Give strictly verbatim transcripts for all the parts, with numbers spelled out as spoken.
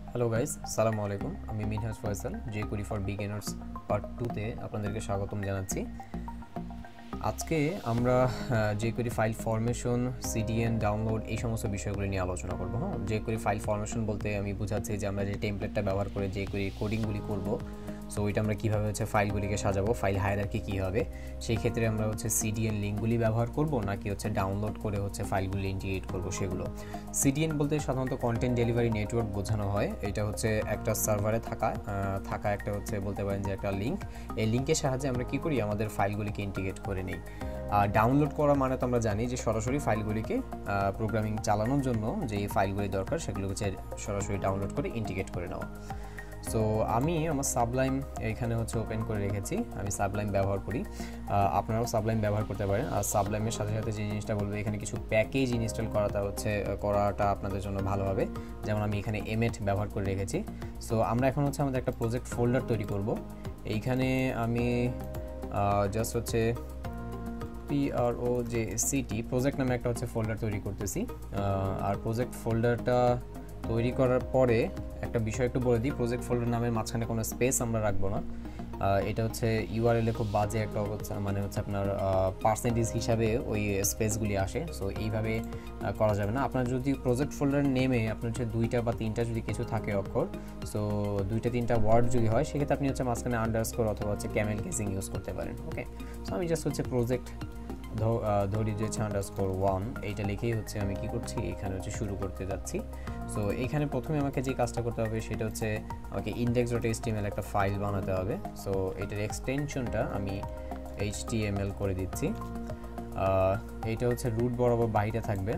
Hello guys, আসসালামু আলাইকুম। আমি Minhaj Faisal, JQuery for beginners part two তে আপনাদেরকে স্বাগতম জানাচ্ছি। আজকে আমরা JQuery file formation, CDN download এই সমস্ত বিষয়গুলো নিয়ে আলোচনা করব। হ্যাঁ, JQuery ফাইল ফরমেশন বলতে আমি বোঝাচ্ছি যে আমরা যে টেমপ্লেটটা ব্যবহার করে JQuery কোডিংগুলি করব, সো ওইটা আমরা কীভাবে হচ্ছে ফাইলগুলিকে সাজাবো, ফাইল হায়ারার্কি কী হবে, সেই ক্ষেত্রে আমরা হচ্ছে সিডিএন লিঙ্কগুলি ব্যবহার করব নাকি হচ্ছে ডাউনলোড করে হচ্ছে ফাইলগুলি ইন্টিগ্রেট করব সেগুলো। সিডিএন বলতে সাধারণত কন্টেন্ট ডেলিভারি নেটওয়ার্ক বোঝানো হয়। এটা হচ্ছে একটা সার্ভারে থাকা থাকা একটা হচ্ছে বলতে পারেন যে একটা লিঙ্ক। এই লিঙ্কের সাহায্যে আমরা কী করি, আমাদের ফাইলগুলিকে ইন্টিগ্রেট করে নিই। ডাউনলোড করা মানে তো আমরা জানি যে সরাসরি ফাইলগুলিকে প্রোগ্রামিং চালানোর জন্য যে ফাইলগুলি দরকার সেগুলো হচ্ছে সরাসরি ডাউনলোড করে ইন্টিগ্রেট করে নেওয়া। সো আমি আমার সাবলাইম এখানে হচ্ছে ওপেন করে রেখেছি, আমি সাবলাইম ব্যবহার করি, আপনারাও সাবলাইম ব্যবহার করতে পারেন। আর সাবলাইমের সাথে সাথে যে জিনিসটা বলবো, এখানে কিছু প্যাকেজ ইনস্টল করাটা হচ্ছে করাটা আপনাদের জন্য ভালো হবে। যেমন আমি এখানে এমএট ব্যবহার করে রেখেছি। সো আমরা এখন হচ্ছে আমাদের একটা প্রজেক্ট ফোল্ডার তৈরি করব। এইখানে আমি জাস্ট হচ্ছে পিআরও যে সিটি প্রজেক্ট নামে একটা হচ্ছে ফোল্ডার তৈরি করতেছি। আর প্রজেক্ট ফোল্ডারটা তৈরি করার পরে একটা বিষয় একটু বলে দিই, প্রজেক্ট ফোল্ডার নামের মাঝখানে কোনো স্পেস আমরা রাখবো না। এটা হচ্ছে ইউআরএল এ খুব বাজে একটা অবস্থা, মানে হচ্ছে আপনার পার্সেন্টেজ হিসাবে ওই স্পেসগুলি আসে। সো এইভাবে করা যাবে না। আপনার যদি প্রজেক্ট ফোল্ডার নেমে আপনার হচ্ছে দুইটা বা তিনটা যদি কিছু থাকে অক্ষর, সো দুইটা তিনটা ওয়ার্ড যদি হয়, সেক্ষেত্রে আপনি হচ্ছে মাঝখানে আন্ডারস্কোর অথবা হচ্ছে ক্যামেল কেসিং ইউজ করতে পারেন। ওকে, সো আমি জাস্ট হচ্ছে প্রজেক্ট ধরি যে আন্ডারস্কোর ওয়ান এইটা লিখেই হচ্ছে আমি কি করছি, এখানে হচ্ছে শুরু করতে যাচ্ছি। সো এখানে প্রথমে আমাকে যে কাজটা করতে হবে সেটা হচ্ছে আমাকে ইন্ডেক্স ডট এইচটিএমএল একটা ফাইল বানাতে হবে। সো এটার এক্সটেনশনটা আমি এইচটিএমএল করে দিচ্ছি। এইটা হচ্ছে রুট বরাবর বাইরে থাকবে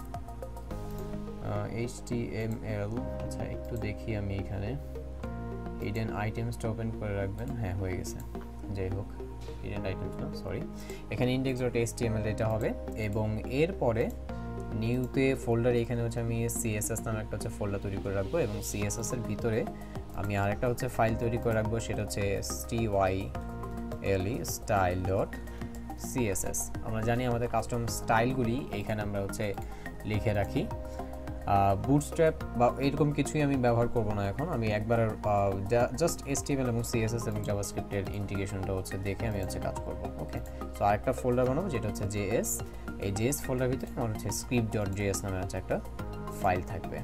এইচটিএমএল। আচ্ছা, একটু দেখি আমি এখানে হিডেন আইটেমসটা ওপেন করে রাখবেন। হ্যাঁ, হয়ে গেছে। যাই হোক, হিডেন আইটেমস না, সরি, এখানে ইন্ডেক্স ডট এইচটিএমএল এটা হবে। এবং এরপরে নিউতে ফোল্ডারে এখানে হচ্ছে আমি সিএসএস নামে একটা হচ্ছে ফোল্ডার তৈরি করে রাখবো, এবং সিএসএস এর ভিতরে আমি আরেকটা হচ্ছে ফাইল তৈরি করে রাখবো, সেটা হচ্ছে এসটিওয়াইএলই স্টাইল ডট সিএসএস। আমরা জানি আমাদের কাস্টম স্টাইলগুলি এইখানে আমরা হচ্ছে লিখে রাখি। বুটস্ট্র্যাপ বা এরকম কিছুই আমি ব্যবহার করব না এখন। আমি একবার জাস্ট এইচটিএমএল এবং সিএসএস এবং জাভাস্ক্রিপ্টের ইন্টিগ্রেশনটা হচ্ছে দেখে আমি হচ্ছে কাজ করব। ওকে, সো আরেকটা ফোল্ডার বানাবো যেটা হচ্ছে জেএস। এই জেএস ফোল্ডার ভিতরে আমার হচ্ছে স্ক্রিপ্ট ডট জেএস নামে হচ্ছে একটা ফাইল থাকবে,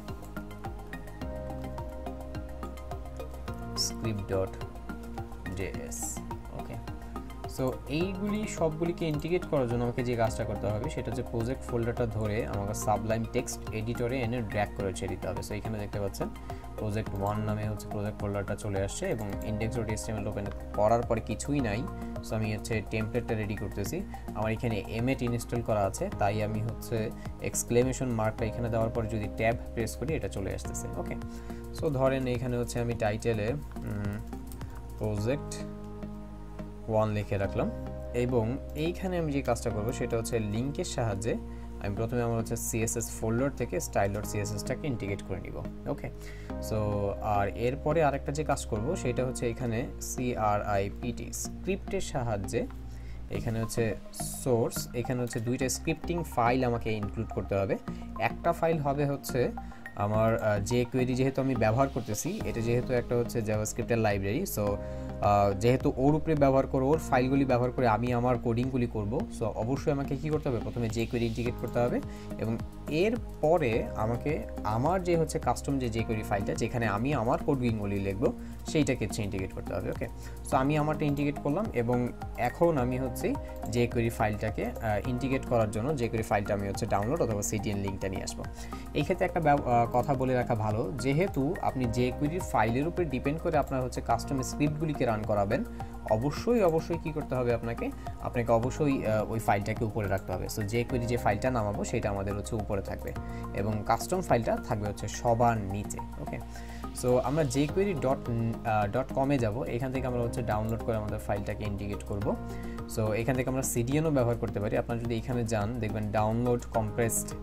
script dot JS. Okay, so এইগুলি সবগুলিকে ইন্টিগ্রেট করার জন্য আমাকে যে কাজটা করতে হবে সেটা হচ্ছে প্রজেক্ট ফোল্ডারটা ধরে আমাকে সাবলাইম টেক্সট এডিটরে এনে ড্র্যাগ করে ছেড়ে দিতে হবে। সো এখানে দেখতে পাচ্ছেন প্রজেক্ট ওয়ান নামে হচ্ছে প্রজেক্ট ফোল্ডারটা চলে আসছে, এবং ইন্ডেক্স ডট এইচটিএমএল ওপেন করার পরে কিছুই নাই। সো আমি হচ্ছে টেমপ্লেটটা রেডি করতেছি। আমার এখানে এমএট ইনস্টল করা আছে, তাই আমি হচ্ছে এক্সক্লেমেশন মার্কটা এখানে দেওয়ার পরে যদি ট্যাব প্রেস করি এটা চলে আসতেছে। ওকে, সো ধরেন এখানে হচ্ছে আমি টাইটেলে প্রজেক্ট ওয়ান লিখে রাখলাম, এবং এইখানে আমি যে কাজটা করবো সেটা হচ্ছে লিঙ্কের সাহায্যে আমি প্রথমে আমার হচ্ছে সিএসএস ফোল্ডার থেকে স্টাইল ডট সিএসএসটাকে ইন্টিগ্রেট করে নিব। ওকে, সো আর এরপরে আরেকটা যে কাজ করব সেটা হচ্ছে এখানে সিআরআইপিটি স্ক্রিপ্টের সাহায্যে এখানে হচ্ছে সোর্স, এখানে হচ্ছে দুইটা স্ক্রিপ্টিং ফাইল আমাকে ইনক্লুড করতে হবে। একটা ফাইল হবে হচ্ছে আমার JQuery, যেহেতু আমি ব্যবহার করতেছি, এটা যেহেতু একটা হচ্ছে জাভাস্ক্রিপ্টের লাইব্রেরি, সো যেহেতু ওর উপরে ব্যবহার করে ওর ফাইলগুলি ব্যবহার করে আমি আমার কোডিংগুলি করব। সো অবশ্যই আমাকে কী করতে হবে, প্রথমে JQuery ইন্টিগ্রেট করতে হবে, এবং এরপরে আমাকে আমার যে হচ্ছে কাস্টম যে JQuery ফাইলটা যেখানে আমি আমার কোডিংগুলি লিখবো সেইটাকে হচ্ছে ইন্টিগ্রেট করতে হবে। ওকে, সো আমি আমারটা ইন্টিগ্রেট করলাম, এবং এখন আমি হচ্ছে JQuery ফাইলটাকে ইন্টিগ্রেট করার জন্য JQuery ফাইলটা আমি হচ্ছে ডাউনলোড অথবা সিডিএন লিঙ্কটা নিয়ে আসবো। এই ক্ষেত্রে একটা কথা বলে রাখা ভালো, যেহেতু আপনি JQuery ফাইলের উপরে ডিপেন্ড করে আপনার হচ্ছে কাস্টম স্ক্রিপ্টগুলিকে রান করাবেন, অবশ্যই অবশ্যই কী করতে হবে, আপনাকে আপনাকে অবশ্যই ওই ফাইলটাকে উপরে রাখতে হবে। সো JQuery যে ফাইলটা নামাবো সেটা আমাদের হচ্ছে উপরে থাকবে, এবং কাস্টম ফাইলটা থাকবে হচ্ছে সবার নিচে। ওকে, সো আমরা jQuery ডট ডট কমে যাবো, এখান থেকে আমরা হচ্ছে ডাউনলোড করে আমাদের ফাইলটাকে ইন্টিগ্রেট করব। সো এখান থেকে আমরা সিডিএনও ব্যবহার করতে পারি। আপনারা যদি এখানে যান দেখবেন ডাউনলোড কম্প্রেসড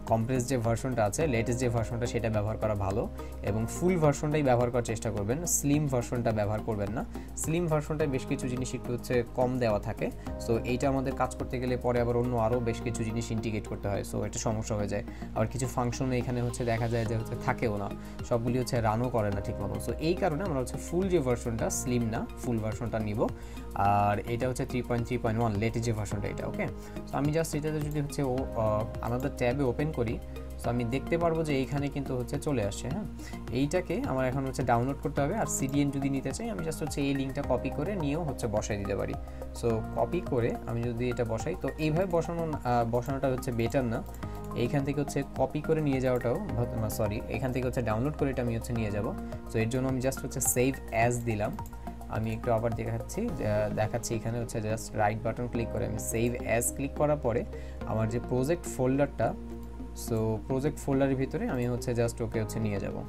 কম্প্রেস যে ভার্সনটা আছে, লেটেস্ট যে ভার্সনটা সেটা ব্যবহার করা ভালো, এবং ফুল ভার্সনটাই ব্যবহার করার চেষ্টা করবেন, স্লিম ভার্সনটা ব্যবহার করবেন না। স্লিম ভার্সনটায় বেশ কিছু জিনিস একটু হচ্ছে কম দেওয়া থাকে, সো এইটা আমাদের কাজ করতে গেলে পরে আবার অন্য আরও বেশ কিছু জিনিস ইন্টিগ্রেট করতে হয়, সো এটা সমস্যা হয়ে যায়। আবার কিছু ফাংশন এখানে হচ্ছে দেখা যায় যে হচ্ছে থাকেও না, সবগুলি হচ্ছে রানও করে না ঠিক মতো। সো এই কারণে আমরা হচ্ছে ফুল যে ভার্সনটা, স্লিম না ফুল ভার্সনটা নিব। আর এটা হচ্ছে three point three point one latest যে ভার্সনটা এটা। ওকে, সো আমি জাস্ট এটাতে যদি হচ্ছে ও আমাদের ট্যাবে ওপেন করি, সো আমি দেখতে পারবো যে এইখানে কিন্তু হচ্ছে চলে আসছে। হ্যাঁ, এইটাকে আমার এখন হচ্ছে ডাউনলোড করতে হবে। আর সিডিএন যদি নিতে চাই, আমি জাস্ট হচ্ছে এই লিঙ্কটা কপি করে নিয়েও হচ্ছে বসাই দিতে পারি। সো কপি করে আমি যদি এটা বসাই, তো এইভাবে বসানো বসানোটা হচ্ছে বেটার না, এইখান থেকে হচ্ছে কপি করে নিয়ে যাওয়াটাও, সরি এখান থেকে হচ্ছে ডাউনলোড করে এটা আমি হচ্ছে নিয়ে যাব। সো এর জন্য আমি জাস্ট হচ্ছে সেভ অ্যাজ দিলাম। আমি একটু আবার দেখাচ্ছি দেখাচ্ছি এখানে হচ্ছে জাস্ট রাইট বাটন ক্লিক করে আমি সেভ অ্যাজ ক্লিক করার পরে আমার যে প্রজেক্ট ফোল্ডারটা, সো প্রজেক্ট ফোল্ডারের ভিতরে আমি হচ্ছে জাস্ট ওকে হচ্ছে নিয়ে যাব।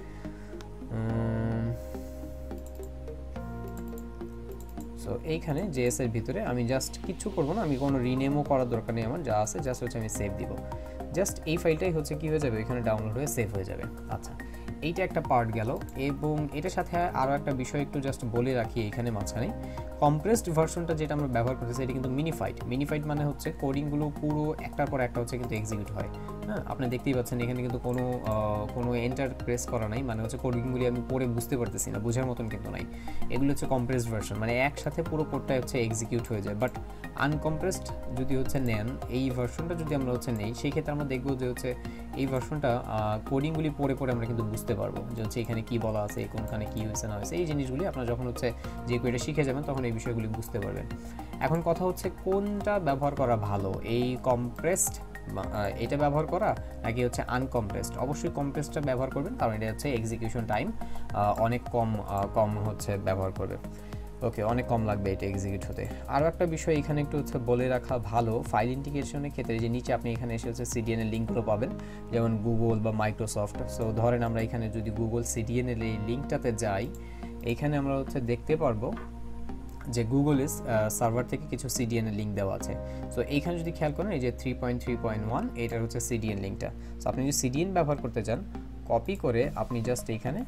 সো এইখানে জেএস এর ভিতরে আমি জাস্ট কিছু করব না, আমি কোনো রিনেমও করার দরকার নেই, আমার যা আছে জাস্ট হচ্ছে আমি সেভ দিব। জাস্ট এই ফাইলটাই হচ্ছে কি হয়ে যাবে, এখানে ডাউনলোড হয়ে সেভ হয়ে যাবে। আচ্ছা, এইটা একটা পার্ট গেল, এবং এটার সাথে আরও একটা বিষয় একটু জাস্ট বলে রাখি এখানে মাঝখানে। কম্প্রেসড ভার্সনটা যেটা আমরা ব্যবহার করতেছি এটা কিন্তু মিনিফাইড। মিনিফাইড মানে হচ্ছে কোডিংগুলো পুরো একটার পর একটা হচ্ছে কিন্তু এক্সিকিউট হয়। হ্যাঁ, আপনি দেখতেই পাচ্ছেন এখানে কিন্তু কোনো কোনো এন্টার প্রেস করা নাই, মানে হচ্ছে কোডিংগুলি আমি পড়ে বুঝতে পারতেছি না, বোঝার মতন কিন্তু নাই। এগুলো হচ্ছে কম্প্রেসড ভার্সন, মানে একসাথে পুরো কোডটা হচ্ছে এক্সিকিউট হয়ে যায়। বাট আনকম্প্রেসড যদি হচ্ছে নেন, এই ভার্সনটা যদি আমরা হচ্ছে নেই, সেই ক্ষেত্রে আমরা দেখবো যে হচ্ছে এই ভার্সনটা কোডিংগুলি পড়ে পড়ে আমরা কিন্তু বুঝতে পারবো যে হচ্ছে এখানে কী বলা আছে, কোনখানে কী হয়েছে না হয়েছে। এই জিনিসগুলি আপনারা যখন হচ্ছে যে কোডটা শিখে যাবেন তখন এই বিষয়গুলি বুঝতে পারবেন। এখন কথা হচ্ছে কোনটা ব্যবহার করা ভালো, এই কম্প্রেসড এটা ব্যবহার করা নাকি হচ্ছে আনকম্প্রেসড? অবশ্যই কম্প্রেসডটা ব্যবহার করবেন, কারণ এটা হচ্ছে এক্সিকিউশন টাইম অনেক কম কম হচ্ছে ব্যবহার করবে। ওকে, অনেক কম লাগবে এটা এক্সিকিউট হতে। আরও একটা বিষয় এখানে একটু হচ্ছে বলে রাখা ভালো, ফাইল ইন্টিগ্রেশনের ক্ষেত্রে যে নিচে আপনি এখানে এসে হচ্ছে সিডিএন এর লিঙ্কগুলো পাবেন, যেমন গুগল বা মাইক্রোসফট। সো ধরেন আমরা এখানে যদি গুগল সিডিএন এর এই লিঙ্কটাতে যাই, এইখানে আমরা হচ্ছে দেখতে পারবো যে গুগল ইস সার্ভার থেকে কিছু সিডিএন এর লিঙ্ক দেওয়া আছে। সো এইখানে যদি খেয়াল করেন এই যে three point three point one এটার হচ্ছে সিডিএন লিঙ্কটা। সো আপনি যদি সিডিএন ব্যবহার করতে চান, কপি করে আপনি জাস্ট এইখানে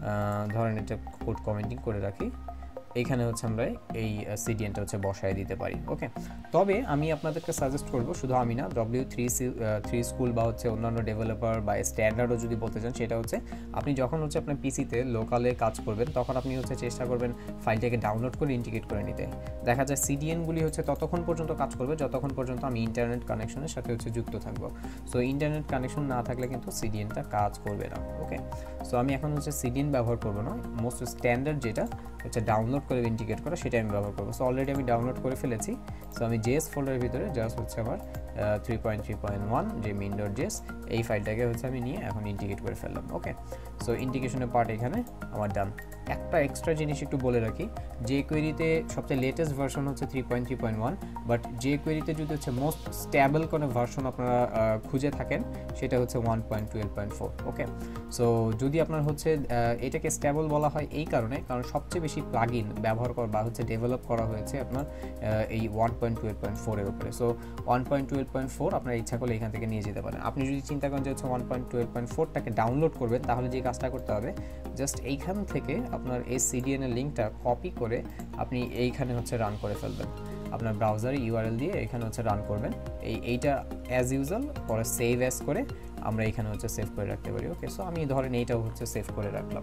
ধরেন এটা কোড কমেন্টিং করে রাখি, এইখানে হচ্ছে আমরা এই সিডিএনটা হচ্ছে বসায় দিতে পারি। ওকে, তবে আমি আপনাদেরকে সাজেস্ট করব, শুধু আমি না, ডব্লিউ থ্রি থ্রি স্কুল বা হচ্ছে অন্যান্য ডেভেলপার বা স্ট্যান্ডার্ডও যদি বলতে চান, সেটা হচ্ছে আপনি যখন হচ্ছে আপনার পিসিতে লোকালে কাজ করবেন তখন আপনি হচ্ছে চেষ্টা করবেন ফাইলটাকে ডাউনলোড করে ইন্টিগ্রেট করে নিতে। দেখা যায় সিডিএনগুলি হচ্ছে ততক্ষণ পর্যন্ত কাজ করবে যতক্ষণ পর্যন্ত আমি ইন্টারনেট কানেকশনের সাথে হচ্ছে যুক্ত থাকবো। সো ইন্টারনেট কানেকশন না থাকলে কিন্তু সিডিএনটা কাজ করবে না। ওকে, সো আমি এখন হচ্ছে সিডিএন ব্যবহার করবো না, মোস্ট স্ট্যান্ডার্ড যেটা হচ্ছে ডাউনলোড করে ইন্টিগ্রেট করা সেটা আমি ব্যবহার করবো। সো অলরেডি আমি ডাউনলোড করে ফেলেছি। সো আমি জেএস ফোল্ডারের ভিতরে জাস্ট হচ্ছে আমার three point three point one যে মেইন ডট জেএস এই ফাইলটাকে হচ্ছে আমি নিয়ে এখন ইন্টিগ্রেট করে ফেললাম। ওকে, সো ইন্টিগ্রেশনের পার্ট এখানে আমার ডান। একটা এক্সট্রা জিনিস একটু বলে রাখি, যে কোয়েরিতে সবচেয়ে লেটেস্ট ভার্সন হচ্ছে three point three point one, but যে কোয়েরিতে যদি হচ্ছে মোস্ট স্ট্যাবল কোনো ভার্সন আপনারা খুঁজে থাকেন সেটা হচ্ছে one point twelve point four. Okay, so যদি আপনার হচ্ছে এটাকে স্ট্যাবল বলা হয় এই কারণে, কারণ সবচেয়ে বেশি প্লাগইন ব্যবহার করা বা হচ্ছে ডেভেলপ করা হয়েছে আপনার এই one point twelve point four এর উপরে। So one point twelve point four আপনার ইচ্ছা করলে এখান থেকে নিয়ে যেতে পারেন। আপনি যদি চিন্তা করেন যে হচ্ছে ওয়ান পয়েন্ট টুয়েলভ পয়েন্ট ফোরটাকে ডাউনলোড করবেন, তাহলে যে কাজটা করতে হবে জাস্ট এইখান থেকে আপনার এই সিডিএন এর লিঙ্কটা কপি করে আপনি এইখানে হচ্ছে রান করে ফেলবেন। আপনার ব্রাউজারে ইউআরএল দিয়ে এখানে হচ্ছে রান করবেন এই এইটা অ্যাজ ইউজুয়াল, পরে সেভ অ্যাজ করে আমরা এখানে হচ্ছে সেভ করে রাখতে পারি। ওকে, সো আমি ধরেন এইটাও হচ্ছে সেভ করে রাখলাম।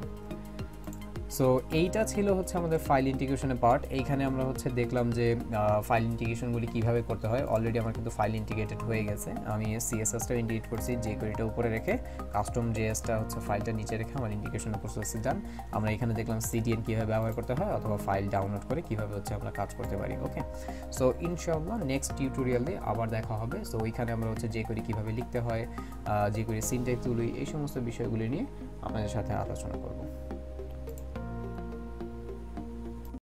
সো এইটা ছিল হচ্ছে আমাদের ফাইল ইন্টিগ্রেশনের পার্ট। এইখানে আমরা হচ্ছে দেখলাম যে ফাইল ইন্টিগ্রেশনগুলি কীভাবে করতে হয়। অলরেডি আমার কিন্তু ফাইল ইন্টিগ্রেটেড হয়ে গেছে, আমি সিএসএসটা ইন্টিগ্রেট করছি, যে কোয়েরিটা উপরে রেখে কাস্টম জেএসটা হচ্ছে ফাইলটা নিচে রেখে আমার ইন্টিগ্রেশনের প্রসেস ডান। আমরা এখানে দেখলাম সিডিএন কীভাবে ব্যবহার করতে হয় অথবা ফাইল ডাউনলোড করে কীভাবে হচ্ছে আমরা কাজ করতে পারি। ওকে, সো ইনশাআল্লাহ নেক্সট টিউটোরিয়ালে আবার দেখা হবে। সো ওইখানে আমরা হচ্ছে যে কোয়েরি কীভাবে লিখতে হয়, যে কোয়েরি সিনট্যাক্স তুলি, এই সমস্ত বিষয়গুলি নিয়ে আপনাদের সাথে আলোচনা করব।